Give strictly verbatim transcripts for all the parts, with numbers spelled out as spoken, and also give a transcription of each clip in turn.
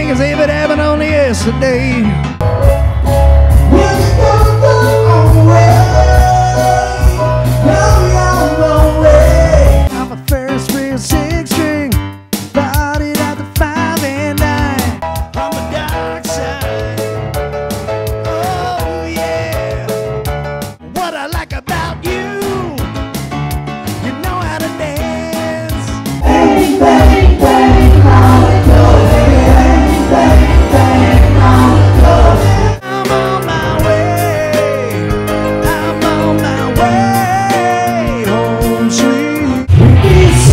like as if it happened only yesterday. I'm a first real six string, bodied at the five and nine. On the dark side, oh yeah. What I like about you, you know how to dance. Bang, bang, bang, how it goes. Bang, bang, bang, how it goes. I'm on my way, I'm on my way home, sweet. It's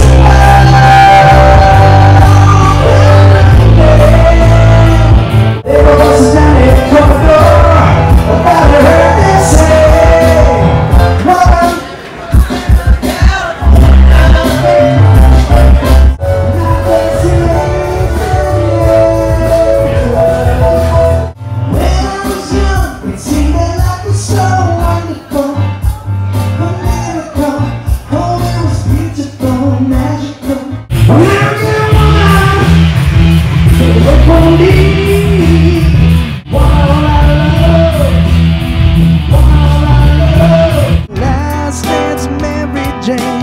Last dance, Mary Jane.